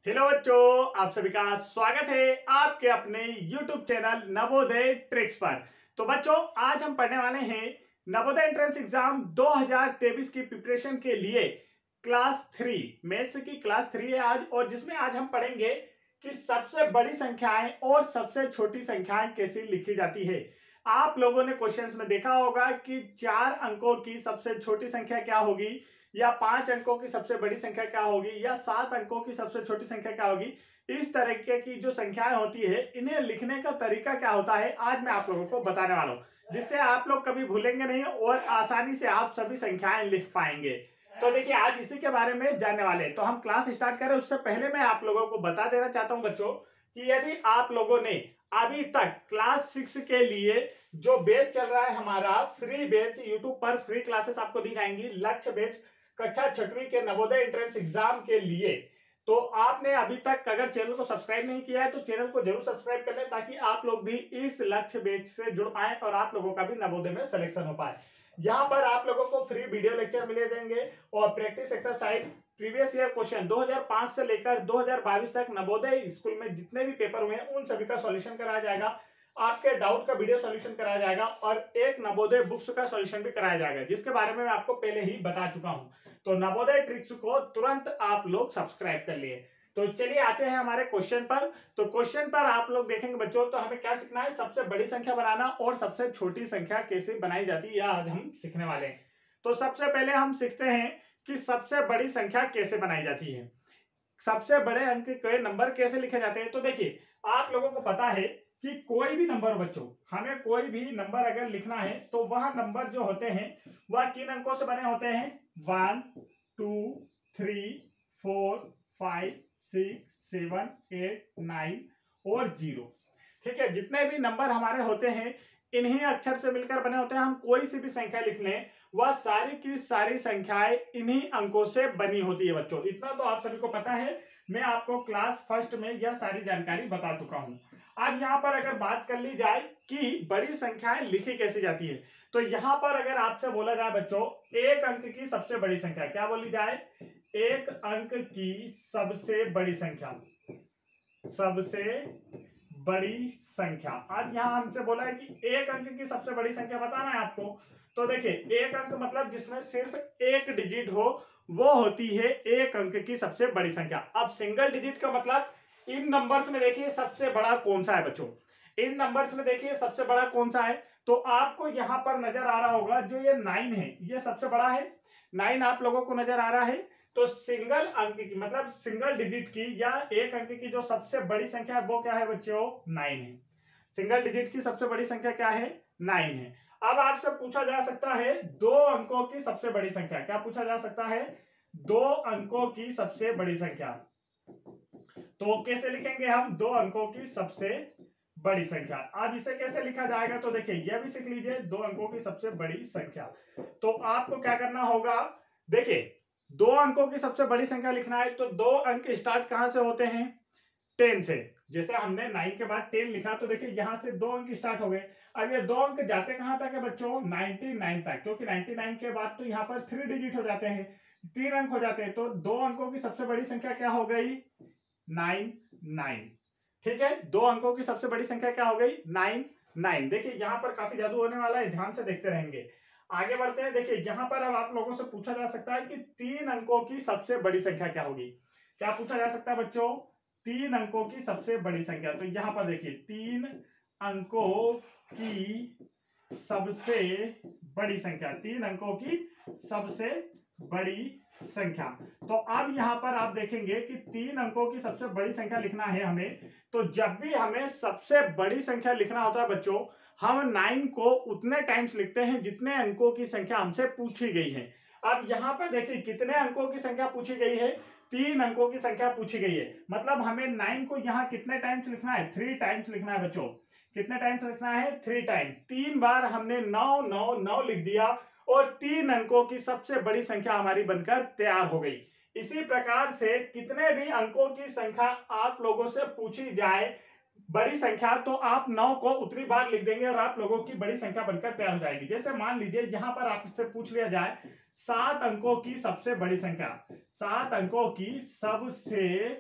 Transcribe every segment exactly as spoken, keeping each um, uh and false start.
Hello बच्चों, आप सभी का स्वागत है आपके अपने यूट्यूब चैनल नवोदय ट्रिक्स पर। तो बच्चों, आज हम पढ़ने वाले हैं नवोदय एंट्रेंस एग्जाम दो हज़ार तेईस की प्रिपरेशन के लिए क्लास थ्री मैथ्स की क्लास थ्री है आज, और जिसमें आज हम पढ़ेंगे कि सबसे बड़ी संख्याएं और सबसे छोटी संख्याएं कैसी लिखी जाती है। आप लोगों ने क्वेश्चंस में देखा होगा कि चार अंकों की सबसे छोटी संख्या क्या होगी, या पांच अंकों की सबसे बड़ी संख्या क्या होगी, या सात अंकों की सबसे छोटी संख्या क्या होगी। इस तरीके की जो संख्याएं होती है, इन्हें लिखने का तरीका क्या होता है, आज मैं आप लोगों को बताने वाला हूं, जिससे आप लोग कभी भूलेंगे नहीं और आसानी से आप सभी संख्याएं लिख पाएंगे। तो देखिए, आज इसी के बारे में जानने वाले हैं। तो हम क्लास स्टार्ट करें उससे पहले मैं आप लोगों को बता देना चाहता हूं बच्चों कि यदि आप लोगों ने अभी तक क्लास सिक्स के लिए जो बैच चल रहा है हमारा फ्री बैच, यूट्यूब पर फ्री क्लासेस आपको दी जाएंगी, लक्ष्य बैच कक्षा छठवीं के नवोदय एंट्रेंस एग्जाम के लिए, तो आपने अभी तक अगर चैनल को सब्सक्राइब नहीं किया है तो चैनल को जरूर सब्सक्राइब कर लें, ताकि आप लोग भी इस लक्ष्य बैच से जुड़ पाए और आप लोगों का भी नवोदय में सिलेक्शन हो पाए। यहाँ पर आप लोगों को फ्री वीडियो लेक्चर मिले देंगे और practice exercise, previous year question दो हज़ार पाँच से लेकर दो हज़ार बाईस तक नवोदय स्कूल में जितने भी पेपर हुए हैं उन सभी का सॉल्यूशन कराया जाएगा। आपके डाउट का वीडियो सॉल्यूशन कराया जाएगा और एक नवोदय बुक्स का सॉल्यूशन भी कराया जाएगा, जिसके बारे में मैं आपको पहले ही बता चुका हूं। तो नवोदय ट्रिक्स को तुरंत आप लोग सब्सक्राइब कर लिए। तो चलिए आते हैं हमारे क्वेश्चन पर। तो क्वेश्चन पर आप लोग देखेंगे बच्चों, तो हमें क्या सीखना है, सबसे बड़ी संख्या बनाना और सबसे छोटी संख्या कैसे बनाई जाती है, यह आज हम सीखने वाले हैं। तो सबसे पहले हम सीखते हैं कि सबसे बड़ी संख्या कैसे बनाई जाती है, सबसे बड़े अंक के नंबर कैसे लिखे जाते हैं। तो देखिए, आप लोगों को पता है कि कोई भी नंबर बच्चों, हमें कोई भी नंबर अगर लिखना है तो वह नंबर जो होते हैं वह किन अंकों से बने होते हैं, one two three four five six seven eight nine और जीरो। ठीक है, जितने भी नंबर हमारे होते हैं इन्हीं अक्षर से मिलकर बने होते हैं। हम कोई सी भी संख्या लिख लें, वह सारी की सारी संख्याएं इन्हीं अंकों से बनी होती है बच्चों। इतना तो आप सभी को पता है, मैं आपको क्लास फर्स्ट में यह सारी जानकारी बता चुका हूं। अब यहाँ पर अगर बात कर ली जाए कि बड़ी संख्याएं लिखी कैसे जाती है, तो यहाँ पर अगर आपसे बोला जाए बच्चों एक अंक की सबसे बड़ी संख्या क्या बोली जाए, एक अंक की सबसे बड़ी संख्या, सबसे बड़ी संख्या। अब यहाँ हमसे बोला है कि एक अंक की सबसे बड़ी संख्या बताना है आपको। तो देखिए, एक अंक मतलब जिसमें सिर्फ एक डिजिट हो, वो होती है एक अंक की सबसे बड़ी संख्या। अब सिंगल डिजिट का मतलब इन नंबर्स में देखिए सबसे बड़ा कौन सा है बच्चों, इन नंबर्स में देखिए सबसे बड़ा कौन सा है। तो आपको यहां पर नजर आ रहा होगा जो ये नाइन है, ये सबसे बड़ा है, नाइन आप लोगों को नजर आ रहा है। तो सिंगल अंक की मतलब सिंगल डिजिट की या एक अंक की जो सबसे बड़ी संख्या है वो क्या है बच्चों, नाइन है। सिंगल डिजिट की सबसे बड़ी संख्या क्या है, नाइन है। अब आपसे पूछा जा सकता है दो अंकों की सबसे बड़ी संख्या, क्या पूछा जा सकता है, दो अंकों की सबसे बड़ी संख्या। तो कैसे लिखेंगे हम दो अंकों की सबसे बड़ी संख्या। अब इसे कैसे लिखा जाएगा, तो देखिए यह भी सीख लीजिए, दो अंकों की सबसे बड़ी संख्या। तो आपको क्या करना होगा, देखिए दो अंकों की सबसे बड़ी संख्या लिखना है तो दो अंक स्टार्ट कहां से होते हैं, टेन से। जैसे हमने नाइन के बाद टेन लिखा, तो देखिए यहां से दो अंक स्टार्ट हो गए। अब ये दो अंक जाते कहां तक है बच्चों, नाइनटी नाइन तक, क्योंकि नाइनटी नाइन के बाद तो यहाँ पर थ्री डिजिट हो जाते हैं, तीन अंक हो जाते हैं। तो दो अंकों की सबसे बड़ी संख्या क्या हो गई, नाइन नाइन। ठीक है, दो अंकों की सबसे बड़ी संख्या क्या हो गई, नाइन नाइन। देखिए यहाँ पर काफी जादू होने वाला है, ध्यान से देखते रहेंगे। आगे बढ़ते हैं। देखिए यहाँ पर अब आप लोगों से पूछा जा सकता है कि तीन अंकों की सबसे बड़ी संख्या क्या होगी। क्या पूछा जा सकता है बच्चों, तीन अंकों की सबसे बड़ी संख्या। तो यहाँ पर देखिए तीन अंकों की सबसे बड़ी संख्या, तीन अंकों की सबसे बड़ी संख्या। तो अब यहां पर आप देखेंगे कि तीन अंकों की सबसे बड़ी संख्या लिखना है हमें, तो जब भी हमें सबसे बड़ी संख्या लिखना होता है बच्चों, हम नाइन को उतने टाइम्स लिखते हैं जितने अंकों की संख्या हमसे पूछी गई है। अब यहां पर देखिए कितने अंकों की संख्या पूछी गई है, तीन अंकों की संख्या पूछी गई है, मतलब हमें नाइन को यहां कितने टाइम्स लिखना है, थ्री टाइम्स लिखना है बच्चों। कितने टाइम्स लिखना है, थ्री टाइम। तीन बार हमने नौ नौ नौ लिख दिया और तीन अंकों की सबसे बड़ी संख्या हमारी बनकर तैयार हो गई। इसी प्रकार से कितने भी अंकों की संख्या आप लोगों से पूछी जाए बड़ी संख्या, तो आप नौ को उतनी बार लिख देंगे और आप लोगों की बड़ी संख्या बनकर तैयार हो जाएगी। जैसे मान लीजिए यहां पर आपसे पूछ लिया जाए सात अंकों की सबसे बड़ी संख्या, सात अंकों की सबसे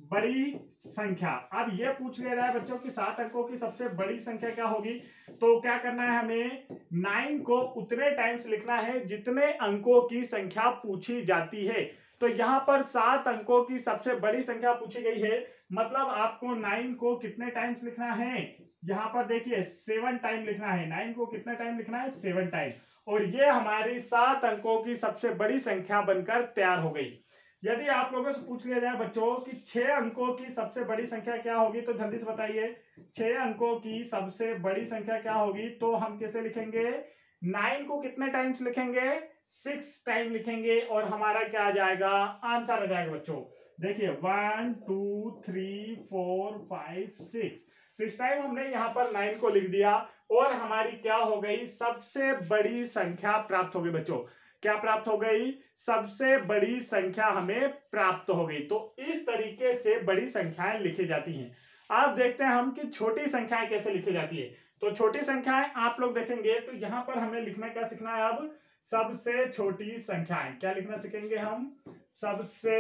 बड़ी संख्या। अब ये पूछ लिया जाए बच्चों की सात अंकों की सबसे बड़ी संख्या क्या होगी, तो क्या करना है हमें, नाइन को उतने टाइम्स लिखना है जितने अंकों की संख्या पूछी जाती है। तो यहाँ पर सात अंकों की सबसे बड़ी संख्या पूछी गई है, मतलब आपको नाइन को कितने टाइम्स लिखना है, यहाँ पर देखिए सेवन टाइम लिखना है। नाइन को कितने टाइम लिखना है, सेवन टाइम। और ये हमारी सात अंकों की सबसे बड़ी संख्या बनकर तैयार हो गई। यदि आप लोगों से पूछ लिया जाए बच्चों कि छह अंकों की सबसे बड़ी संख्या क्या होगी, तो जल्दी से बताइए छह अंकों की सबसे बड़ी संख्या क्या होगी। तो हम कैसे लिखेंगे, नाइन को कितने टाइम्स लिखेंगे, सिक्स टाइम लिखेंगे, और हमारा क्या आ जाएगा, आंसर आ जाएगा बच्चों। देखिए one two three four five six, six time हमने यहाँ पर नाइन को लिख दिया, और हमारी क्या हो गई, सबसे बड़ी संख्या प्राप्त हो गई बच्चों। क्या प्राप्त हो गई, सबसे बड़ी संख्या हमें प्राप्त हो गई। तो इस तरीके से बड़ी संख्याएं लिखी जाती हैं। अब देखते हैं हम कि छोटी संख्याएं कैसे लिखी जाती है। तो छोटी संख्याएं आप लोग देखेंगे तो यहां पर हमें लिखना क्या सीखना है, अब सबसे छोटी संख्याएं क्या लिखना सीखेंगे हम, सबसे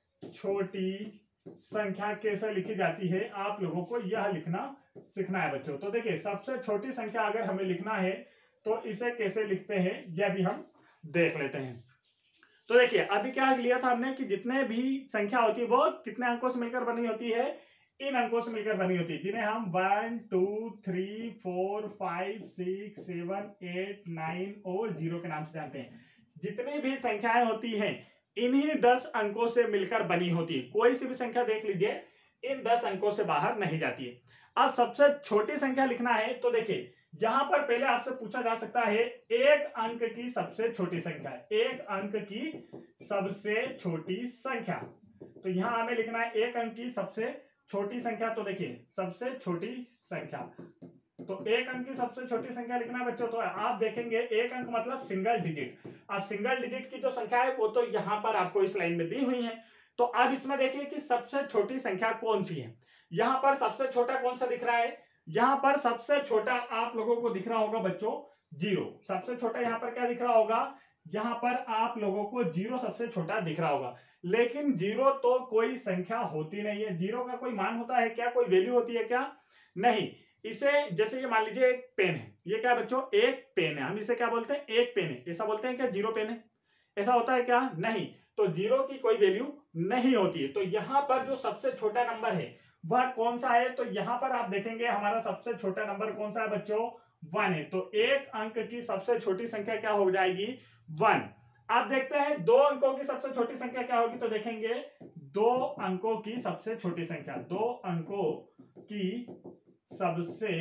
छोटी संख्या कैसे लिखी जाती है, आप लोगों को यह लिखना सीखना है बच्चों। तो देखिए सबसे छोटी संख्या अगर हमें लिखना है तो इसे कैसे लिखते हैं, यह भी हम देख लेते हैं। तो देखिए अभी क्या लिया था हमने कि जितने भी संख्या होती है वो कितने अंकों से मिलकर बनी होती है, इन अंकों से मिलकर बनी होती है, जिन्हें हम one two three four five six seven eight nine और जीरो के नाम से जानते हैं। जितनी भी संख्याएं होती हैं इन्हीं दस अंकों से मिलकर बनी होती है। कोई सी भी संख्या देख लीजिए इन दस अंकों से बाहर नहीं जाती है। अब सबसे छोटी संख्या लिखना है, तो देखिए यहां पर पहले आपसे पूछा जा सकता है एक अंक की सबसे छोटी संख्या, एक अंक की सबसे छोटी संख्या। तो यहां हमें लिखना है एक अंक की सबसे छोटी संख्या। तो देखिए सबसे छोटी संख्या, तो एक अंक की सबसे छोटी संख्या लिखना है बच्चों। तो आप देखेंगे एक अंक मतलब सिंगल डिजिट। अब सिंगल डिजिट की जो संख्या है वो तो यहां पर आपको इस लाइन में दी हुई है। तो अब इसमें देखिए कि सबसे छोटी संख्या कौन सी है। यहां पर सबसे छोटा कौन सा दिख रहा है, यहां पर सबसे छोटा आप लोगों को दिख रहा होगा बच्चों जीरो। सबसे छोटा यहां पर क्या दिख रहा होगा, यहां पर आप लोगों को जीरो सबसे छोटा दिख रहा होगा। लेकिन जीरो तो कोई संख्या होती नहीं है। जीरो का कोई मान होता है क्या, कोई वैल्यू होती है क्या, नहीं। इसे जैसे ये मान लीजिए एक पेन है, ये क्या है बच्चों, एक पेन है। हम इसे क्या बोलते हैं, एक पेन है। ऐसा बोलते हैं क्या जीरो पेन है, ऐसा होता है क्या, नहीं। तो जीरो की कोई वैल्यू नहीं होती है। तो यहां पर जो सबसे छोटा नंबर है वह कौन सा है, तो यहां पर आप देखेंगे हमारा सबसे छोटा नंबर कौन सा है बच्चों, वन है। तो एक अंक की सबसे छोटी संख्या क्या हो जाएगी, वन। आप देखते हैं दो अंकों की सबसे छोटी संख्या क्या होगी, तो देखेंगे दो अंकों की सबसे छोटी संख्या, दो अंकों की सबसे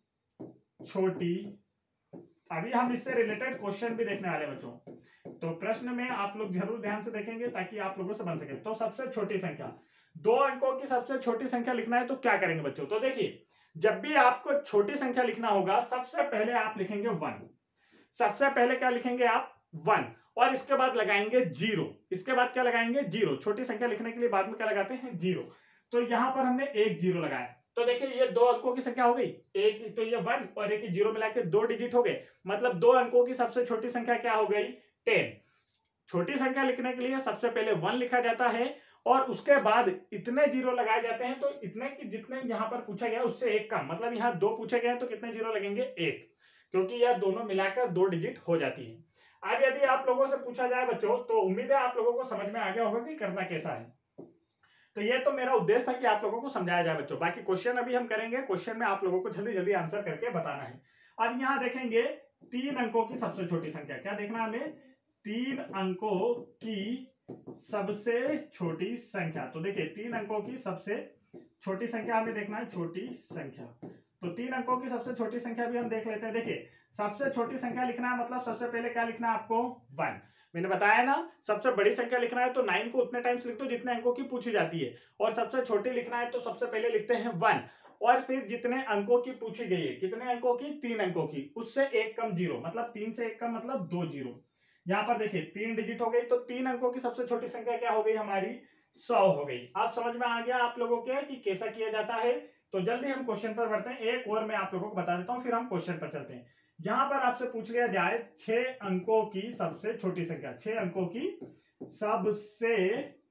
छोटी। अभी हम इससे रिलेटेड क्वेश्चन भी देखने वाले बच्चों, तो प्रश्न में आप लोग जरूर ध्यान से देखेंगे ताकि आप लोगों से बन सके। तो सबसे छोटी संख्या, दो अंकों की सबसे छोटी संख्या लिखना है तो क्या करेंगे बच्चों, तो देखिए जब भी आपको छोटी संख्या लिखना होगा सबसे पहले आप लिखेंगे वन। सबसे पहले क्या लिखेंगे आप, वन, और इसके बाद लगाएंगे जीरो। इसके बाद क्या लगाएंगे, जीरो। छोटी संख्या लिखने के लिए बाद में क्या लगाते हैं, जीरो। तो यहां पर हमने एक जीरो लगाया। तो देखिए ये दो अंकों की संख्या हो गई, एक तो ये वन और एक जीरो मिला के दो डिजिट हो गए। मतलब दो अंकों की सबसे छोटी संख्या क्या हो गई, टेन। छोटी संख्या लिखने के लिए सबसे पहले वन लिखा जाता है और उसके बाद इतने जीरो लगाए जाते हैं। तो इतने की जितने यहाँ पर पूछा गया उससे एक कम, मतलब यहाँ दो पूछे गए तो कितने जीरो लगेंगे, एक, क्योंकि यह दोनों मिलाकर दो डिजिट हो जाती है। अब यदि आप लोगों से पूछा जाए बच्चों, तो उम्मीद है आप लोगों को समझ में आ गया होगा कि करना कैसा है। तो ये तो मेरा उद्देश्य था कि आप लोगों को समझाया जाए बच्चों। बाकी क्वेश्चन अभी हम करेंगे, क्वेश्चन में आप लोगों को जल्दी जल्दी आंसर करके बताना है। अब यहाँ देखेंगे तीन अंकों की सबसे छोटी संख्या, क्या देखना है हमें, तीन अंकों की सबसे छोटी संख्या। तो देखिए तीन अंकों की सबसे छोटी संख्या हमें देखना है, छोटी संख्या। तो तीन अंकों की सबसे छोटी संख्या भी हम देख लेते हैं। देखिए सबसे छोटी संख्या लिखना है मतलब सबसे पहले क्या लिखना है आपको, वन। मैंने बताया ना, सबसे बड़ी संख्या लिखना है तो नाइन को उतने टाइम्स लिख दो जितने अंकों की पूछी जाती है, और सबसे छोटी लिखना है तो सबसे पहले लिखते हैं वन, और फिर जितने अंकों की पूछी गई है, कितने अंकों की, तीन अंकों की, उससे एक कम जीरो, मतलब तीन से एक कम मतलब दो जीरो। यहाँ पर देखिए तीन डिजिट हो गई, तो तीन अंकों की सबसे छोटी संख्या क्या हो गई हमारी, सौ हो गई। आप समझ में आ गया आप लोगों के कि कैसा किया जाता है। तो जल्दी हम क्वेश्चन पर बढ़ते हैं, एक और मैं आप लोगों को बता देता हूं, फिर हम क्वेश्चन पर चलते हैं। यहां पर आपसे पूछ लिया जाए छह अंकों की सबसे छोटी संख्या, छह अंकों की सबसे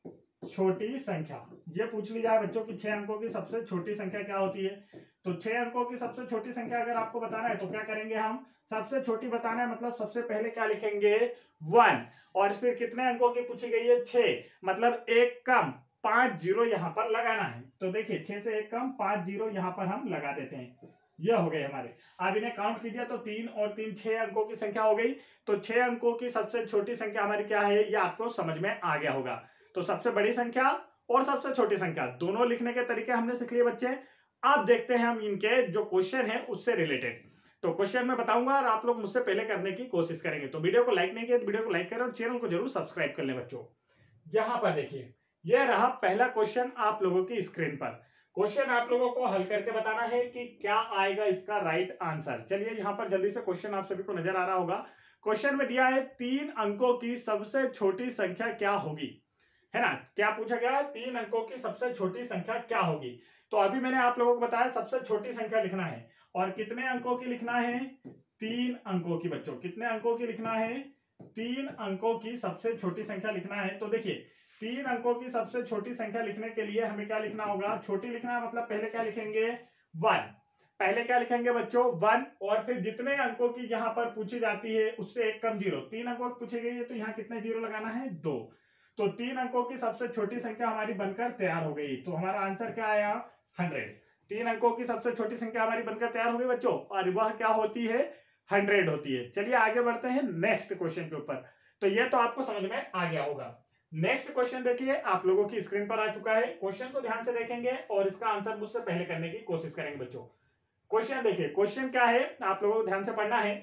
छोटी संख्या, ये पूछ ली जाए बच्चों की छह अंकों की सबसे छोटी संख्या क्या होती है। तो छह अंकों की सबसे छोटी संख्या अगर आपको बताना है तो क्या करेंगे हम, सबसे छोटी बताना है मतलब सबसे पहले क्या लिखेंगे, वन। और फिर कितने अंकों की पूछी गई है, छह, मतलब एक कम, पांच जीरो यहां पर लगाना है। तो देखिए छह से एक कम पांच जीरो यहां पर हम लगा देते हैं, ये हो गए हमारे। अब इन्हें काउंट कीजिए तो तीन और तीन छह अंकों की संख्या हो गई। तो छह अंकों की सबसे छोटी संख्या हमारी क्या है, ये आपको समझ में आ गया होगा। तो सबसे बड़ी संख्या और सबसे छोटी संख्या दोनों लिखने के तरीके हमने सीख लिए बच्चे। अब देखते हैं हम इनके जो क्वेश्चन है उससे रिलेटेड। तो क्वेश्चन मैं बताऊंगा और आप लोग मुझसे पहले करने की कोशिश करेंगे। तो वीडियो को लाइक नहीं किया तो वीडियो को लाइक करें और चैनल को जरूर सब्सक्राइब कर लें बच्चों। यहां पर देखिए, यह रहा पहला क्वेश्चन आप लोगों की स्क्रीन पर। क्वेश्चन आप लोगों को हल करके बताना है कि क्या आएगा इसका राइट आंसर। चलिए यहां पर जल्दी से क्वेश्चन आप सभी को नजर आ रहा होगा। क्वेश्चन में दिया है तीन अंकों की सबसे छोटी संख्या क्या होगी, है ना। क्या पूछा गया है, तीन अंकों की सबसे छोटी संख्या क्या होगी। तो अभी मैंने आप लोगों को बताया सबसे छोटी संख्या लिखना है और कितने अंकों की लिखना है, तीन अंकों की। बच्चों कितने अंकों की लिखना है, तीन अंकों की सबसे छोटी संख्या लिखना है। तो देखिए तीन अंकों की सबसे छोटी संख्या लिखने के लिए हमें क्या लिखना होगा, छोटी लिखना है मतलब पहले क्या लिखेंगे, वन। पहले क्या लिखेंगे बच्चों, वन। और फिर जितने अंकों की यहाँ पर पूछी जाती है उससे एक कम जीरो, तीन अंकों की पूछी गई है तो यहाँ कितने जीरो लगाना है, दो। तो तीन अंकों की सबसे छोटी संख्या हमारी बनकर तैयार हो गई। तो हमारा आंसर क्या आया, हंड्रेड। तीन अंकों की सबसे छोटी संख्या हमारी बनकर तैयार हो गई बच्चों, और वह क्या होती है, हंड्रेड होती है। चलिए आगे बढ़ते हैं नेक्स्ट क्वेश्चन के ऊपर। तो ये तो आपको समझ में आ गया होगा। नेक्स्ट क्वेश्चन देखिए आप लोगों की स्क्रीन पर आ चुका है। क्वेश्चन को ध्यान से देखेंगे और इसका आंसर मुझसे पहले करने की कोशिश करेंगे बच्चों। क्वेश्चन देखिए, क्वेश्चन क्या है आप लोगों को ध्यान से पढ़ना है।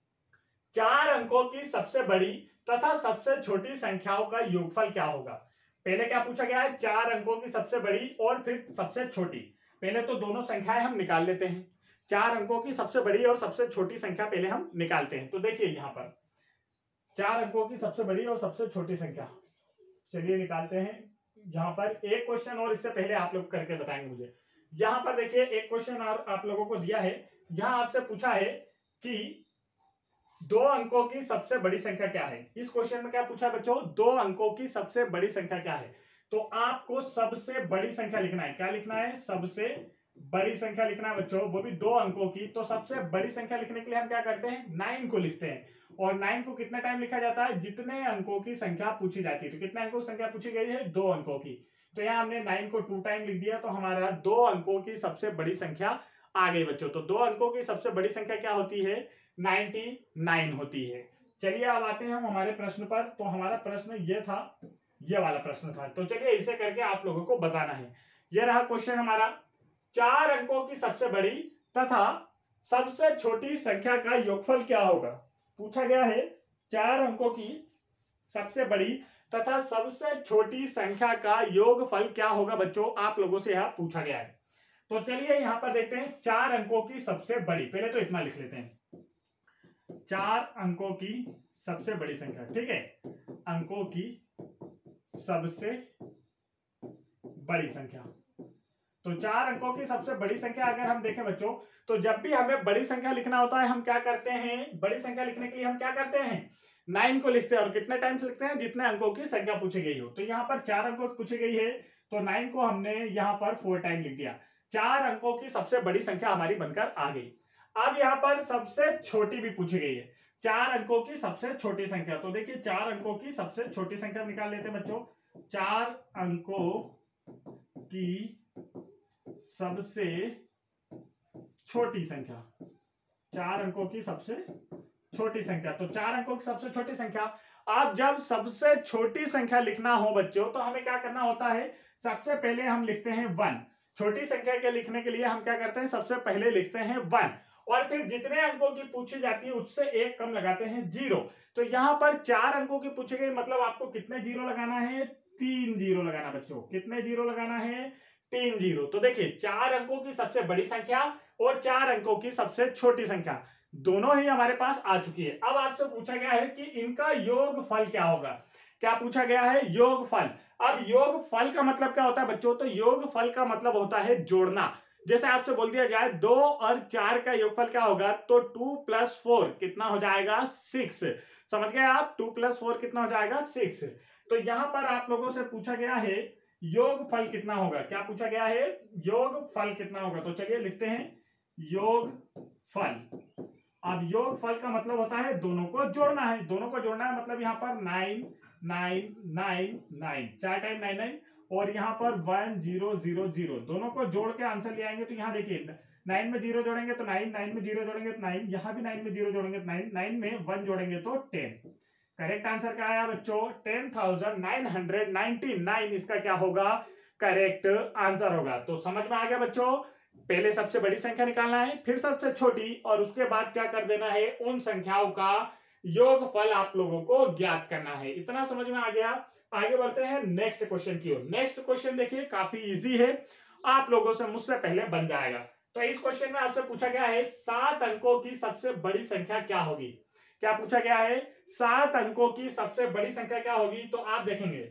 चार अंकों की सबसे बड़ी तथा सबसे छोटी संख्याओं का योगफल क्या होगा। पहले क्या पूछा गया है, चार अंकों की सबसे बड़ी और फिर सबसे छोटी। पहले तो दोनों संख्याएं हम निकाल लेते हैं। चार अंकों की सबसे बड़ी और सबसे छोटी संख्या पहले हम निकालते हैं। तो देखिए यहां पर चार अंकों की सबसे बड़ी और सबसे छोटी संख्या, चलिए निकालते हैं। यहां पर एक क्वेश्चन और इससे पहले आप लोग करके बताएंगे मुझे। यहां पर देखिए एक क्वेश्चन और आप लोगों को दिया है। यहां आपसे पूछा है कि दो अंकों की सबसे बड़ी संख्या क्या है। इस क्वेश्चन में क्या पूछा है बच्चों, दो अंकों की सबसे बड़ी संख्या क्या है। तो आपको सबसे बड़ी संख्या लिखना है। क्या लिखना है, सबसे बड़ी संख्या लिखना है बच्चों, वो भी दो अंकों की। तो सबसे बड़ी संख्या लिखने के लिए हम क्या करते हैं, नाइन को लिखते हैं। और नाइन को कितने टाइम लिखा जाता है, जितने अंकों की संख्या पूछी जाती है। तो कितने अंकों की संख्या पूछी गई है, दो अंकों की। तो यहाँ हमने नाइन को टू टाइम लिख दिया, तो हमारा दो अंकों की सबसे बड़ी संख्या आ गई बच्चों। तो दो अंकों की सबसे बड़ी संख्या क्या होती है, नाइनटी नाइन होती है। चलिए अब आते हैं हम हमारे प्रश्न पर। तो हमारा प्रश्न ये था, ये वाला प्रश्न था। तो चलिए इसे करके आप लोगों को बताना है। ये रहा क्वेश्चन हमारा, चार अंकों की सबसे बड़ी तथा सबसे छोटी संख्या का योगफल क्या होगा। पूछा गया है चार अंकों की सबसे बड़ी तथा सबसे छोटी संख्या का योगफल क्या होगा बच्चों, आप लोगों से यह पूछा गया है। तो चलिए यहां पर देखते हैं, चार अंकों की सबसे बड़ी, पहले तो इतना लिख लेते हैं, चार अंकों की सबसे बड़ी संख्या, ठीक है, अंकों की सबसे बड़ी संख्या। तो चार अंकों की सबसे बड़ी संख्या अगर हम देखें बच्चों, तो जब भी हमें बड़ी संख्या लिखना होता है हम क्या करते हैं, बड़ी संख्या लिखने के लिए हम क्या करते हैं, नाइन को लिखते हैं। और कितने टाइम से लिखते हैं, जितने अंकों की संख्या पूछी गई हो। तो यहाँ पर चार अंकों की पूछी गई है तो नाइन को हमने यहाँ पर फोर टाइम लिख दिया। चार अंकों की सबसे बड़ी संख्या हमारी बनकर आ गई। अब यहाँ पर सबसे छोटी भी पूछी गई है, चार अंकों की सबसे छोटी संख्या। तो देखिए चार अंकों की सबसे छोटी संख्या निकाल लेते हैं बच्चों। चार अंकों की सबसे छोटी संख्या, चार अंकों की सबसे छोटी संख्या। तो चार अंकों की सबसे छोटी संख्या, आप जब सबसे छोटी संख्या लिखना हो बच्चों तो हमें क्या करना होता है, सबसे पहले हम लिखते हैं वन। छोटी संख्या के लिखने के लिए हम क्या करते हैं, सबसे पहले लिखते हैं वन। और फिर जितने अंकों की पूछी जाती है उससे एक कम लगाते हैं, जीरो। तो यहां पर चार अंकों की पूछी गई, मतलब आपको कितने जीरो लगाना है, तीन जीरो लगाना बच्चों। कितने जीरो लगाना है, तीन जीरो। तो देखिए चार अंकों की सबसे बड़ी संख्या और चार अंकों की सबसे छोटी संख्या दोनों ही हमारे पास आ चुकी है। अब आपसे पूछा गया है कि इनका योगफल क्या होगा। क्या पूछा गया है, योगफल। अब योगफल का मतलब क्या होता है बच्चों, तो योगफल का मतलब होता है जोड़ना। जैसे आपसे बोल दिया जाए दो और चार का योगफल क्या होगा, तो टू प्लस फोर कितना हो जाएगा, सिक्स। समझ गए आप, टू प्लस फोर कितना हो जाएगा, सिक्स। तो यहाँ पर आप लोगों से पूछा गया है योगफल कितना होगा। क्या पूछा गया है? योगफल कितना होगा। तो चलिए लिखते हैं योगफल। अब योगफल का मतलब होता है दोनों को जोड़ना है। दोनों को जोड़ना है मतलब यहाँ पर नाइन नाइन नाइन नाइन, चार टाइम नाइन नाइन, और यहाँ पर वन जीरो जीरो जीरो, दोनों को जोड़ के आंसर ले आएंगे। तो यहाँ देखिए नाइन में जीरो जोड़ेंगे तो नाइन, नाइन में जीरो जोड़ेंगे तो नाइन, यहाँ भी नाइन में जीरो जोड़ेंगे तो नाइन, नाइन में वन जोड़ेंगे तो टेन। करेक्ट आंसर क्या आया बच्चों? Ten thousand nine hundred ninety nine इसका क्या होगा? करेक्ट आंसर होगा। तो समझ में आ गया बच्चों, पहले सबसे बड़ी संख्या निकालना है, फिर सबसे छोटी, और उसके बाद क्या कर देना है? उन संख्याओं का योगफल आप लोगों को ज्ञात करना है। इतना समझ में आ गया। आगे बढ़ते हैं नेक्स्ट क्वेश्चन की ओर। नेक्स्ट क्वेश्चन देखिए काफी इजी है, आप लोगों से मुझसे पहले बन जाएगा। तो इस क्वेश्चन में आपसे पूछा गया है सात अंकों की सबसे बड़ी संख्या क्या होगी। क्या पूछा गया है? सात अंकों की सबसे बड़ी संख्या क्या होगी। तो आप देखेंगे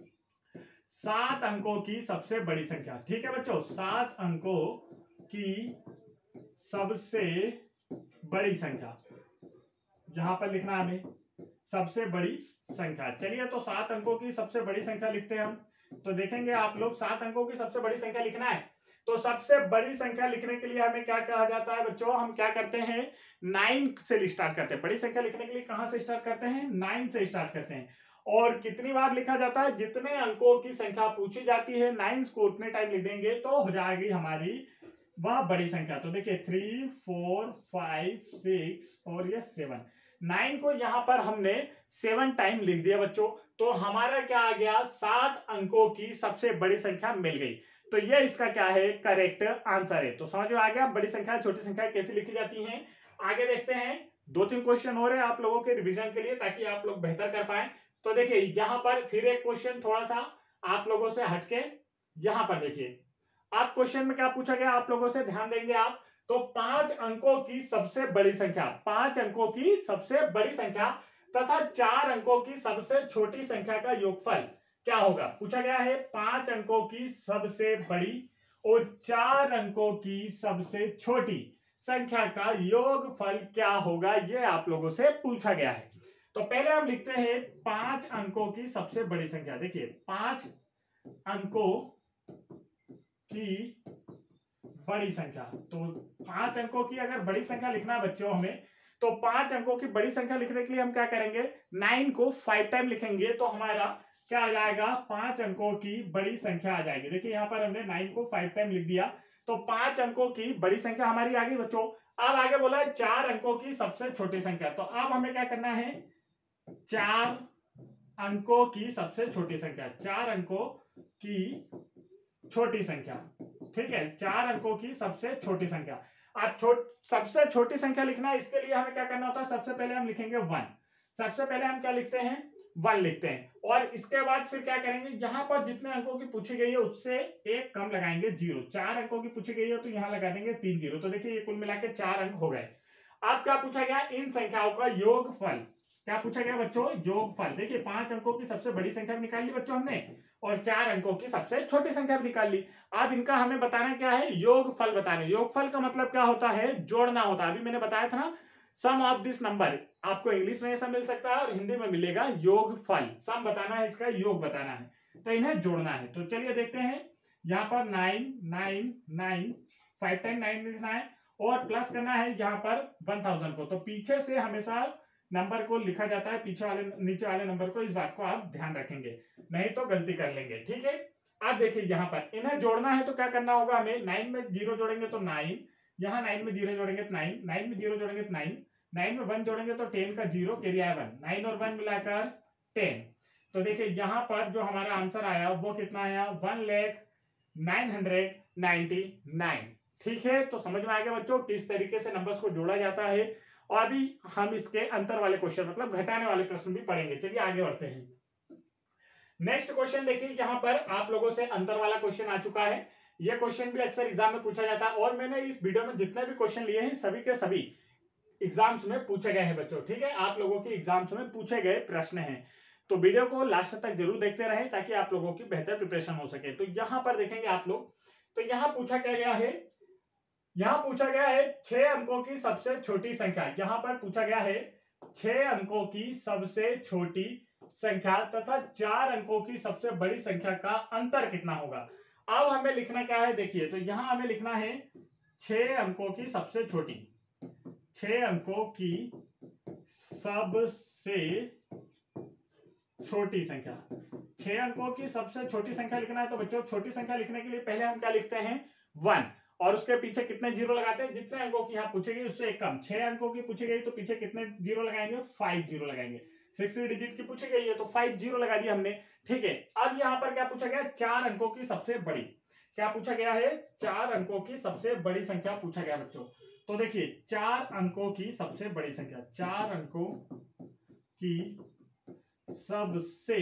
सात अंकों की सबसे बड़ी संख्या, ठीक है बच्चों, सात अंकों की सबसे बड़ी संख्या, यहां पर लिखना हमें सबसे बड़ी संख्या। चलिए तो सात अंकों की सबसे बड़ी संख्या लिखते हैं हम। तो देखेंगे आप लोग, सात अंकों की सबसे बड़ी संख्या लिखना है। तो सबसे बड़ी संख्या लिखने के लिए हमें क्या कहा जाता है बच्चों? हम क्या करते हैं? नाइन से स्टार्ट करते हैं। बड़ी संख्या लिखने के लिए कहां से स्टार्ट करते हैं? नाइन से स्टार्ट करते हैं। और कितनी बार लिखा जाता है? जितने अंकों की संख्या पूछी जाती है नाइन को उतने टाइम लिख देंगे तो हो जाएगी हमारी वह बड़ी संख्या। तो देखिए थ्री फोर फाइव सिक्स और ये सेवन, नाइन को यहां पर हमने सेवन टाइम लिख दिया बच्चों। तो हमारा क्या आ गया? सात अंकों की सबसे बड़ी संख्या मिल गई। तो ये इसका क्या है? करेक्ट आंसर है। तो समझ में आ गया बड़ी संख्या छोटी संख्या कैसे लिखी जाती हैं। आगे देखते हैं, दो तीन क्वेश्चन हो रहे हैं आप लोगों के रिवीजन के लिए ताकि आप लोग बेहतर कर पाए। तो देखिए यहां पर फिर एक क्वेश्चन थोड़ा सा आप लोगों से हटके, यहां पर देखिए आप क्वेश्चन में क्या पूछा गया आप लोगों से, ध्यान देंगे आप। तो पांच अंकों की सबसे बड़ी संख्या, पांच अंकों की सबसे बड़ी संख्या तथा चार अंकों की सबसे छोटी संख्या का योगफल क्या होगा पूछा गया है। पांच अंकों की सबसे बड़ी और चार अंकों की सबसे छोटी संख्या का योगफल क्या होगा, यह आप लोगों से पूछा गया है। तो पहले हम लिखते हैं पांच अंकों की सबसे बड़ी संख्या। देखिए पांच अंकों की बड़ी संख्या, तो पांच अंकों की अगर बड़ी संख्या लिखना है बच्चों हमें, तो पांच अंकों की बड़ी संख्या लिखने के लिए हम क्या करेंगे? नाइन को फाइव टाइम लिखेंगे तो हमारा क्या आ जाएगा? पांच अंकों की बड़ी संख्या आ जाएगी। देखिए यहां पर हमने नाइन को फाइव टाइम लिख दिया तो पांच अंकों की बड़ी संख्या हमारी आ गई बच्चों। अब आगे बोला है चार अंकों की सबसे छोटी संख्या। तो अब हमें क्या करना है? चार अंकों की सबसे छोटी संख्या, चार अंकों की छोटी संख्या, ठीक है, चार अंकों की सबसे छोटी संख्या। अब छोट सबसे छोटी संख्या लिखना है, इसके लिए हमें क्या करना होता है? सबसे पहले हम लिखेंगे वन। सबसे पहले हम क्या लिखते हैं? वन लिखते हैं। और इसके बाद फिर क्या करेंगे? यहां पर जितने अंकों की पूछी गई है उससे एक कम लगाएंगे, जीरो। चार अंकों की पूछी गई है तो यहां लगा देंगे तीन जीरो। तो देखिए ये कुल मिला के चार अंक हो गए। अब क्या पूछा गया? इन संख्याओं का योगफल। क्या पूछा गया बच्चों? योगफल। देखिए पांच अंकों की सबसे बड़ी संख्या निकाल ली बच्चों हमने और चार अंकों की सबसे छोटी संख्या भी निकाल ली। अब इनका हमें बताना क्या है? योगफल बताना। योगफल का मतलब क्या होता है? जोड़ना होता है। अभी मैंने बताया था ना, सम ऑफ दिस नंबर। आपको इंग्लिश में ऐसा मिल सकता है और हिंदी में मिलेगा योगफल। सम बताना है, इसका योग बताना है, तो इन्हें जोड़ना है। तो चलिए देखते हैं, यहाँ पर nine nine nine, five time nine लिखना है और प्लस करना है यहाँ पर वन थाउजेंड को। तो पीछे से हमेशा नंबर को लिखा जाता है, पीछे वाले नीचे वाले नंबर को। इस बात को आप ध्यान रखेंगे, नहीं तो गलती कर लेंगे, ठीक है। अब देखिए यहाँ पर इन्हें जोड़ना है तो क्या करना होगा हमें? नाइन में जीरो जोड़ेंगे तो नाइन, यहाँ नाइन में जीरो जोड़ेंगे तो नाइन, नाइन में जीरो जोड़ेंगे तो नाइन, नाइन में वन जोड़ेंगे तो टेन का जीरो कैरी आया वन, नाइन और वन मिलाकर टेन। तो देखिए यहाँ पर जो हमारा आंसर आया वो कितना आया? One lakh nine hundred ninety nine. ठीक है, तो समझ में आ गया बच्चों किस तरीके से नंबर्स को जोड़ा जाता है। और अभी हम इसके अंतर वाले क्वेश्चन मतलब घटाने वाले प्रश्न भी पढ़ेंगे। चलिए आगे बढ़ते हैं। नेक्स्ट क्वेश्चन देखिए, यहाँ पर आप लोगों से अंतर वाला क्वेश्चन आ चुका है। यह क्वेश्चन भी अक्सर एग्जाम में पूछा जाता है और मैंने इस वीडियो में जितने भी क्वेश्चन लिए हैं सभी के सभी एग्जाम्स में पूछे गए हैं बच्चों। ठीक है, आप लोगों के एग्जाम्स में पूछे गए प्रश्न हैं, तो वीडियो को लास्ट तक जरूर देखते रहें ताकि आप लोगों की बेहतर प्रिपरेशन हो सके। तो यहाँ पर देखेंगे आप लोग, तो यहाँ पूछा क्या गया है? यहाँ पूछा गया है छह अंकों की सबसे छोटी संख्या। यहाँ पर पूछा गया है छह अंकों की सबसे छोटी संख्या तथा चार अंकों की सबसे बड़ी संख्या का अंतर कितना होगा। अब हमें लिखना क्या है, देखिए तो यहां हमें लिखना है छह अंकों की सबसे छोटी, छह अंकों की सबसे छोटी संख्या, छह अंकों की सबसे छोटी संख्या लिखना है। तो बच्चों छोटी संख्या लिखने के लिए पहले हम क्या लिखते हैं, वन, और उसके पीछे कितने जीरो लगाते हैं, जितने अंकों की यहाँ पूछी गई उससे एक कम। छह अंकों की पूछी गई तो पीछे कितने जीरो लगाएंगे, फाइव जीरो लगाएंगे। सिक्स डिजिट की पूछी गई है तो फाइव जीरो लगा दिया हमने, ठीक है। अब यहाँ पर क्या पूछा गया, चार अंकों की सबसे बड़ी, क्या पूछा गया है, चार अंकों की सबसे बड़ी संख्या पूछा गया बच्चों। तो देखिए चार अंकों की सबसे बड़ी संख्या, चार अंकों की सबसे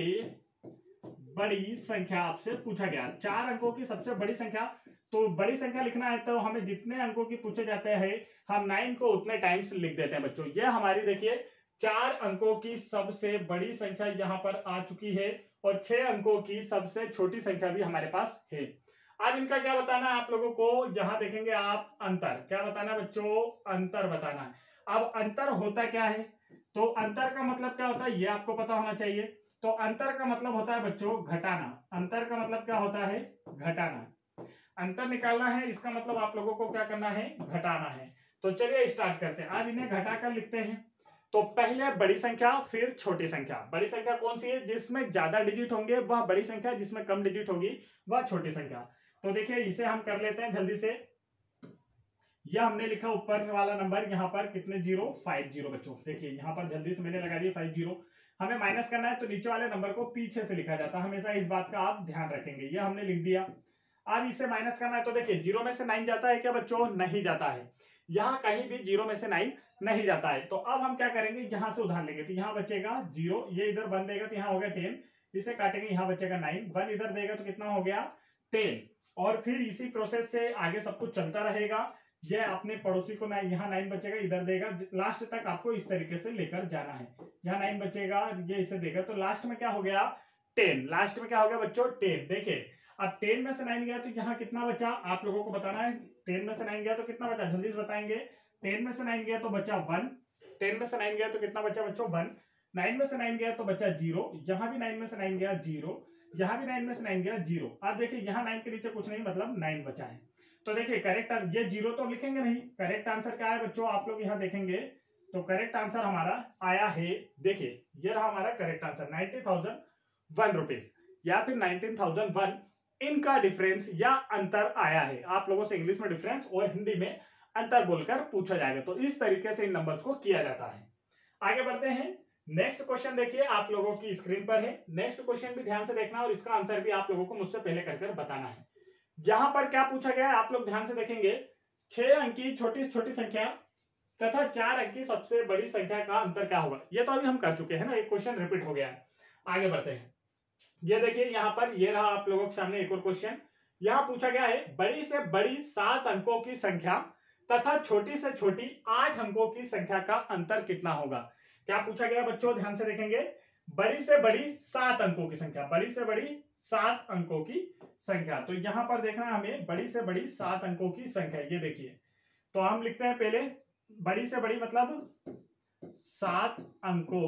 बड़ी संख्या आपसे पूछा गया, चार अंकों की सबसे बड़ी संख्या। तो बड़ी संख्या लिखना है तो हमें जितने अंकों की पूछे जाते हैं हम नाइन को उतने टाइम्स लिख देते हैं बच्चों। ये हमारी देखिए चार अंकों की सबसे बड़ी संख्या यहाँ पर आ चुकी है और छह अंकों की सबसे छोटी संख्या भी हमारे पास है। अब इनका क्या बताना है आप लोगों को, यहाँ देखेंगे आप अंतर, क्या बताना है बच्चों, अंतर बताना है। अब अंतर होता क्या है, तो अंतर का मतलब क्या होता है ये आपको पता होना चाहिए। तो अंतर का मतलब होता है बच्चों घटाना, अंतर का मतलब क्या होता है, घटाना। अंतर निकालना है इसका मतलब आप लोगों को क्या करना है, घटाना है। तो चलिए स्टार्ट करते हैं। अब इन्हें घटाकर लिखते हैं। तो पहले बड़ी संख्या फिर छोटी संख्या। बड़ी संख्या कौन सी है, जिसमें ज्यादा डिजिट होंगे वह बड़ी संख्या, जिसमें कम डिजिट होगी वह छोटी संख्या। तो देखिए इसे हम कर लेते हैं जल्दी से। यह हमने लिखा ऊपर वाला नंबर, यहाँ पर कितने जीरो, फाइव जीरो बच्चों। देखिए यहाँ पर जल्दी से मैंने लगा दिया फाइव जीरो। हमें माइनस करना है तो नीचे वाले नंबर को पीछे से लिखा जाता है, हमेशा इस बात का आप ध्यान रखेंगे। यह हमने लिख दिया। अब इसे माइनस करना है तो देखिए जीरो में से नाइन जाता है क्या बच्चों, नहीं जाता है। यहाँ कहीं भी जीरो में से नाइन नहीं जाता है। तो अब हम क्या करेंगे, यहां से उधार लेंगे तो यहाँ बचेगा जीरो, ये इधर वन देगा तो यहाँ हो गया टेन, इसे काटेंगे यहाँ बचेगा नाइन, वन इधर देगा तो कितना हो गया टेन। और फिर इसी प्रोसेस से आगे सब कुछ चलता रहेगा। ये अपने पड़ोसी को नाइन, यहाँ नाइन बचेगा इधर देगा, लास्ट तक आपको इस तरीके से लेकर जाना है। यहाँ नाइन बचेगा, ये इसे देगा तो लास्ट में क्या हो गया टेन, लास्ट में क्या हो गया बच्चों टेन। देखिए अब टेन में से नाइन गया तो यहाँ कितना बचा आप लोगों को बताना है। टेन में से नाइन गया तो कितना बचा, जल्दी से बताएंगे। टेन में से नाइन गया तो बचा वन, टेन में से नाइन गया तो कितना बचा बच्चों वन, नाइन में से नाइन गया तो बचा जीरो, यहाँ भी नाइन में से नाइन गया जीरो, यहाँ भी नाइन में से नाइन गया जीरो। अब देखिए यहाँ नाइन के नीचे कुछ नहीं मतलब नाइन बचा है। तो देखिए करेक्ट, ये जीरो तो लिखेंगे नहीं, करेक्ट आंसर क्या है बच्चों, आप लोग यहाँ देखेंगे तो करेक्ट आंसर हमारा आया है। देखिए ये रहा हमारा correct answer, ninety thousand one rupees या फिर नाइनटीन थाउजेंड वन। इनका डिफरेंस या अंतर आया है। आप लोगों से इंग्लिश में डिफरेंस और हिंदी में अंतर बोलकर पूछा जाएगा। तो इस तरीके से इन नंबर्स को किया जाता है। आगे बढ़ते हैं। नेक्स्ट क्वेश्चन देखिए आप लोगों की स्क्रीन पर है। नेक्स्ट क्वेश्चन भी ध्यान से देखना और इसका आंसर भी आप लोगों को मुझसे पहले कर बताना है। यहां पर क्या पूछा गया है आप लोग ध्यान से देखेंगे, छह अंक की छोटी छोटी संख्या तथा चार अंक की सबसे बड़ी संख्या का अंतर क्या होगा। ये तो अभी हम कर चुके हैं ना, एक क्वेश्चन रिपीट हो गया है। आगे बढ़ते हैं। ये देखिए यहाँ पर ये रहा आप लोगों के सामने एक और क्वेश्चन। यहाँ पूछा गया है बड़ी से बड़ी सात अंकों की संख्या तथा छोटी से छोटी आठ अंकों की संख्या का अंतर कितना होगा। क्या पूछा गया बच्चों, ध्यान से देखेंगे। बड़ी से बड़ी सात अंकों की संख्या, बड़ी से बड़ी सात अंकों की संख्या। तो यहां पर देखना है हमें बड़ी से बड़ी सात अंकों की संख्या। ये देखिए तो हम लिखते हैं पहले बड़ी से बड़ी मतलब सात अंकों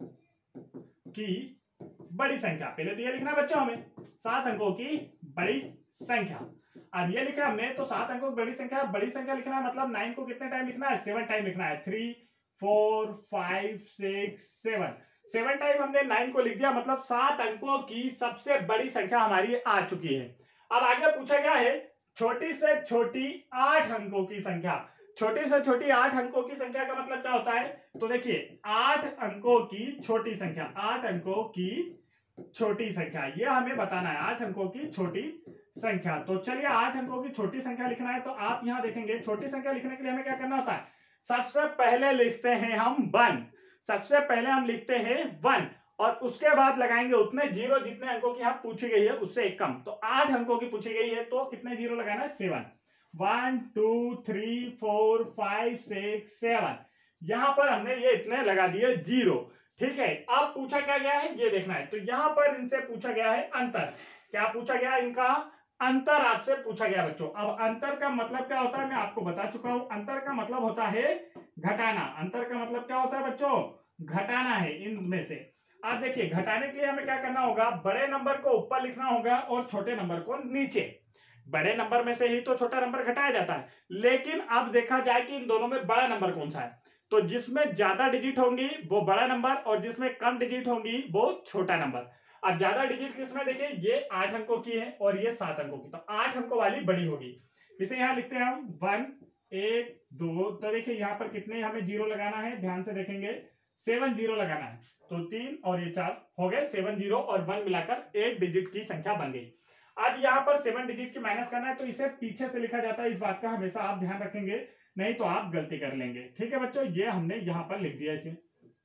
की बड़ी संख्या। पहले तो ये लिखना है बच्चों हमें सात अंकों की बड़ी संख्या। अब ये लिखा हमने तो सात अंकों की बड़ी संख्या, बड़ी संख्या लिखना है मतलब नाइन को कितने टाइम लिखना है, सेवन टाइम लिखना है। Three four five six seven, seven time हमने नाइन को लिख दिया, मतलब सात अंकों की सबसे बड़ी संख्या हमारी आ चुकी है। अब आगे पूछा गया है छोटी से छोटी आठ अंकों की संख्या। छोटी से छोटी आठ अंकों की संख्या का मतलब क्या होता है, तो देखिए आठ अंकों की छोटी संख्या, आठ अंकों की छोटी संख्या ये हमें बताना है, आठ अंकों की छोटी संख्या। तो चलिए आठ अंकों की छोटी संख्या लिखना है। तो आप यहां देखेंगे छोटी संख्या लिखने के लिए हमें क्या करना होता है, सबसे पहले लिखते हैं हम वन, सबसे पहले हम लिखते हैं वन और उसके बाद लगाएंगे उतने जीरो जितने अंकों की यहाँ पूछी गई है उससे एक कम। तो आठ अंकों की पूछी गई है तो कितने जीरो लगाना है, seven. One two three four five six seven, यहां पर हमने ये इतने लगा दिए जीरो, ठीक है। अब पूछा क्या गया है ये देखना है। तो यहां पर इनसे पूछा गया है अंतर। क्या पूछा गया, इनका अंतर आपसे पूछा गया बच्चों। अब अंतर का मतलब क्या होता है मैं आपको बता चुका हूं। अंतर का मतलब होता है घटाना। अंतर का मतलब क्या होता है बच्चों, घटाना है इनमें से। आप देखिए घटाने के लिए हमें क्या करना होगा, बड़े नंबर को ऊपर लिखना होगा और छोटे नंबर को नीचे। बड़े नंबर में से ही तो छोटा नंबर घटाया जाता है, लेकिन अब देखा जाए कि इन दोनों में बड़ा नंबर कौन सा है, तो जिसमें ज्यादा डिजिट होंगी वो बड़ा नंबर और जिसमें कम डिजिट होंगी वो छोटा नंबर। अब ज्यादा डिजिट किसमें, देखिए ये आठ अंकों की है और ये सात अंकों की, तो आठ अंकों वाली बड़ी होगी। इसे यहां लिखते हैं हम वन, एक, दो, तो देखिए यहाँ पर कितने हमें जीरो लगाना है, ध्यान से देखेंगे सेवन जीरो लगाना है, तो तीन और ये चार हो गए, सेवन जीरो और वन मिलाकर एट डिजिट की संख्या बन गई। अब यहाँ पर सेवन डिजिट की माइनस करना है तो इसे पीछे से लिखा जाता है, इस बात का हमेशा आप ध्यान रखेंगे, नहीं तो आप गलती कर लेंगे। ठीक है बच्चों, ये हमने यहाँ पर लिख दिया इसे।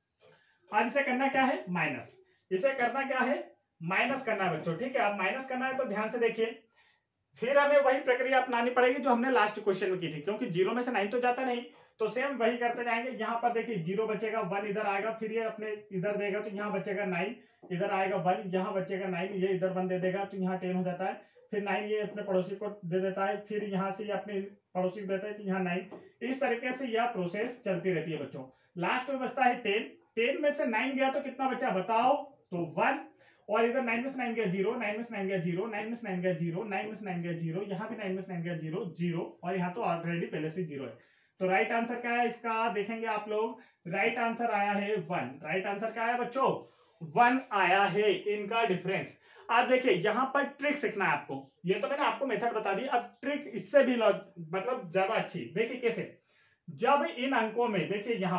अब इसे करना क्या है, माइनस। इसे करना क्या है, माइनस करना है बच्चों। ठीक है, अब माइनस करना है तो ध्यान से देखिए, फिर हमें वही प्रक्रिया अपनानी पड़ेगी जो हमने लास्ट क्वेश्चन में की थी, क्योंकि जीरो में से नाइन तो जाता नहीं, तो सेम वही करते जाएंगे। यहाँ पर देखिए जीरो बचेगा, वन इधर आएगा, फिर ये अपने इधर देगा तो यहाँ बचेगा नाइन, इधर आएगा वन, यहाँ बचेगा नाइन, ये इधर वन दे देगा तो यहाँ टेन हो जाता है, फिर नाइन ये अपने पड़ोसी को दे देता है, फिर यहाँ से ये अपने पड़ोसी को देता है तो यहाँ नाइन। इस तरीके से यह प्रोसेस चलती रहती है बच्चों। लास्ट में बचता है टेन, टेन में से नाइन गया तो कितना बचा बताओ, तो वन, और इधर नाइन में से नाइन गया जीरो, नाइन में से नाइन गया जीरो, नाइन में से नाइन गया जीरो, नाइन में से नाइन गया जीरो, यहाँ भी नाइन में से नाइन गया जीरो, जीरो, और यहाँ तो ऑलरेडी पहले से जीरो है। तो राइट आंसर क्या है इसका, देखेंगे आप लोग, राइट आंसर आया है वन। राइट आंसर क्या है बच्चों, वन आया है, इनका डिफरेंस। आप देखिए यहाँ पर ट्रिक सीखना है आपको, ये तो मैंने आपको मेथड बता दी, अब ट्रिक इससे भी मतलब ज्यादा अच्छी। देखिए कैसे, जब इन अंकों में देखिए, यहाँ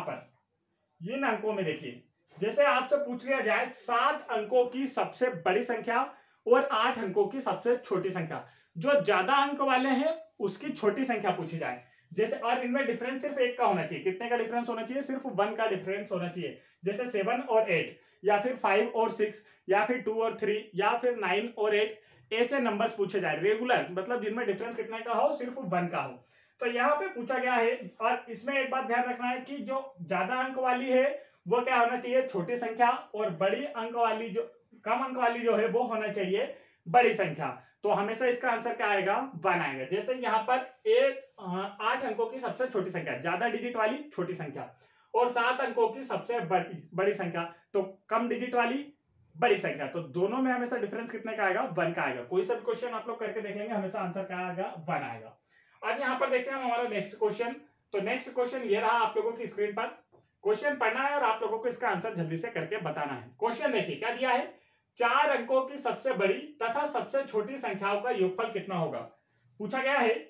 पर इन अंकों में देखिए, जैसे आपसे पूछ लिया जाए सात अंकों की सबसे बड़ी संख्या और आठ अंकों की सबसे छोटी संख्या, जो ज्यादा अंक वाले हैं उसकी छोटी संख्या पूछी जाए जैसे, और इनमें डिफरेंस सिर्फ एक का होना चाहिए। कितने का डिफरेंस होना चाहिए, सिर्फ वन का डिफरेंस होना चाहिए। जैसे सेवन और एट, या फिर फाइव और सिक्स, या फिर टू और थ्री, या फिर नाइन और एट, ऐसे नंबर्स पूछे जाए रेगुलर, मतलब जिनमें डिफरेंस कितने का हो, सिर्फ वन का हो। तो यहाँ पे पूछा गया है, और इसमें एक बात ध्यान रखना है कि जो ज्यादा अंक वाली है वो क्या होना चाहिए, छोटी संख्या, और बड़ी अंक वाली जो कम अंक वाली जो है वो होना चाहिए बड़ी संख्या। तो हमेशा इसका आंसर क्या आएगा, वन आएगा। जैसे यहाँ पर एक आठ अंकों की सबसे छोटी संख्या, ज्यादा डिजिट वाली छोटी संख्या, और सात अंकों की सबसे बड़ी, बड़ी संख्या, तो कम डिजिट वाली बड़ी संख्या, तो दोनों में हमेशा डिफरेंस कितने का आएगा, वन का आएगा। कोई सा भी क्वेश्चन आप लोग करके देखेंगे हमेशा आंसर क्या आएगा, वन आएगा। अब यहाँ पर देखते हैं हमारा नेक्स्ट क्वेश्चन। तो नेक्स्ट क्वेश्चन ये रहा आप लोगों की स्क्रीन पर। क्वेश्चन पढ़ना है और आप लोगों को इसका आंसर जल्दी से करके बताना है। क्वेश्चन देखिए क्या दिया है, चार अंकों की सबसे बड़ी तथा सबसे छोटी संख्याओं का योगफल कितना होगा। पूछा गया है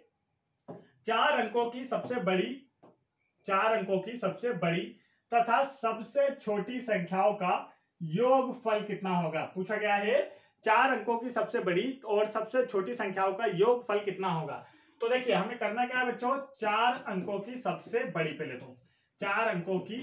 चार अंकों की सबसे बड़ी चार अंकों की सबसे बड़ी तथा सबसे छोटी संख्याओं का योगफल कितना होगा। पूछा गया है चार अंकों की सबसे बड़ी और सबसे छोटी संख्याओं का योगफल कितना होगा। तो देखिए हमें करना क्या है बच्चों, चार अंकों की सबसे बड़ी, पहले तो चार अंकों की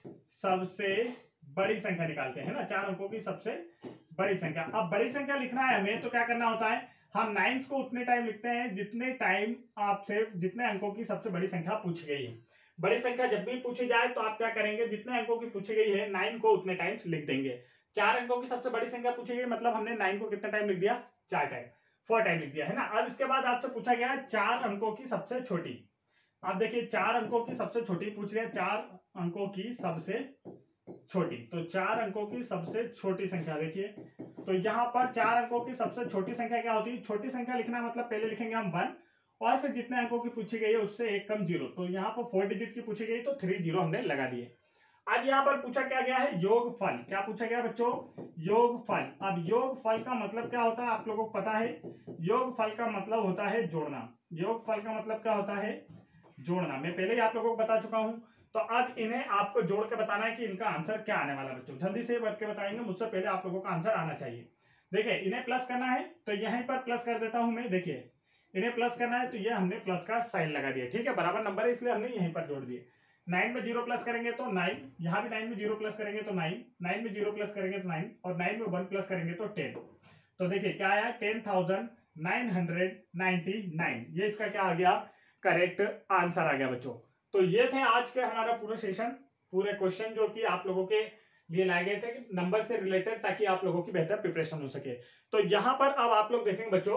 सबसे बड़ी संख्या निकालते हैं ना, चार अंकों की सबसे बड़ी संख्या। अब बड़ी संख्या लिखना है हमें तो क्या करना होता है, हम नाइन्स को उतने टाइम लिखते हैं जितने टाइम आपसे जितने अंकों की सबसे बड़ी संख्या पूछी गई है। बड़ी संख्या जब भी पूछी जाए तो आप क्या करेंगे, जितने अंकों की पूछी गई है नाइन को उतने टाइम्स लिख देंगे। चार अंकों की सबसे बड़ी संख्या पूछी गई मतलब हमने नाइन को कितना टाइम लिख दिया, चार टाइम, फोर टाइम लिख दिया है ना। अब इसके बाद आपसे पूछा गया है चार अंकों की सबसे छोटी। आप देखिए चार अंकों की सबसे छोटी पूछ रहे हैं, चार अंकों की सबसे छोटी, तो चार अंकों की सबसे छोटी संख्या देखिए, तो यहाँ पर चार अंकों की सबसे छोटी संख्या क्या होती है, छोटी संख्या लिखना मतलब पहले लिखेंगे हम वन और फिर जितने अंकों की पूछी गई है उससे एक कम जीरो, तो यहाँ पर फोर डिजिट की पूछी गई तो थ्री जीरो हमने लगा दिए। अब यहाँ पर पूछा क्या गया है, योगफल। क्या पूछा गया बच्चों, योगफल। अब योगफल का मतलब क्या होता है आप लोगों को पता है, योगफल का मतलब होता है जोड़ना। योगफल का मतलब क्या होता है, जोड़ना। मैं पहले ही आप लोगों को बता चुका हूं, तो अब इन्हें आपको जोड़ के बताना है कि इनका आंसर क्या आने वाला है। बच्चों जल्दी से बढ़ के बताएंगे, मुझसे पहले आप लोगों का आंसर आना चाहिए। देखिए इन्हें प्लस करना है तो यहीं पर प्लस कर देता हूं मैं। देखिए इन्हें प्लस करना है तो ये हमने प्लस का साइन लगा दिया, ठीक है, बराबर नंबर है इसलिए हमने यहीं पर जोड़ दिए। नाइन में जीरो प्लस करेंगे तो नाइन, यहाँ भी नाइन में जीरो प्लस करेंगे तो नाइन, नाइन में जीरो प्लस करेंगे तो नाइन, और नाइन में वन प्लस करेंगे तो टेन। तो देखिए क्या आया, ten thousand nine hundred ninety nine. ये इसका क्या आ गया, करेक्ट आंसर आ गया बच्चों। तो ये थे आज के हमारा पूरा सेशन, पूरे क्वेश्चन जो कि आप लोगों के लिए लाए गए थे नंबर से रिलेटेड, ताकि आप लोगों की बेहतर प्रिपरेशन हो सके। तो यहाँ पर अब आप लोग देखेंगे बच्चों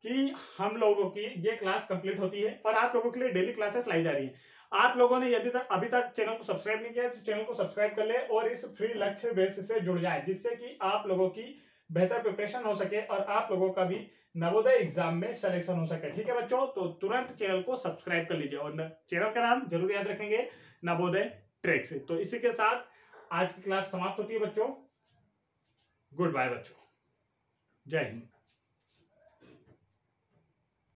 कि हम लोगों की ये क्लास कंप्लीट होती है और आप लोगों के लिए डेली क्लासेस लाई जा रही है। आप लोगों ने यदि तक अभी तक चैनल को सब्सक्राइब नहीं किया तो चैनल को सब्सक्राइब कर ले और इस फ्री लक्ष्य बेस से जुड़ जाए, जिससे कि आप लोगों की बेहतर प्रिपरेशन हो सके और आप लोगों का भी नवोदय एग्जाम में सिलेक्शन हो सके। ठीक है बच्चों, तो तुरंत चैनल को सब्सक्राइब कर लीजिए और चैनल का नाम जरूर याद रखेंगे, नवोदय ट्रिक्स। तो इसी के साथ आज की क्लास समाप्त होती है बच्चों। गुड बाय बच्चों, जय हिंद।